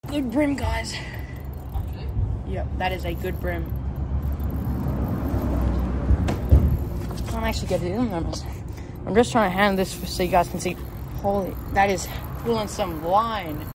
good brim, guys. Yep, that is a good brim. Can't actually get it in there. I'm just trying to hand this so you guys can see. Holy, that is pulling some line.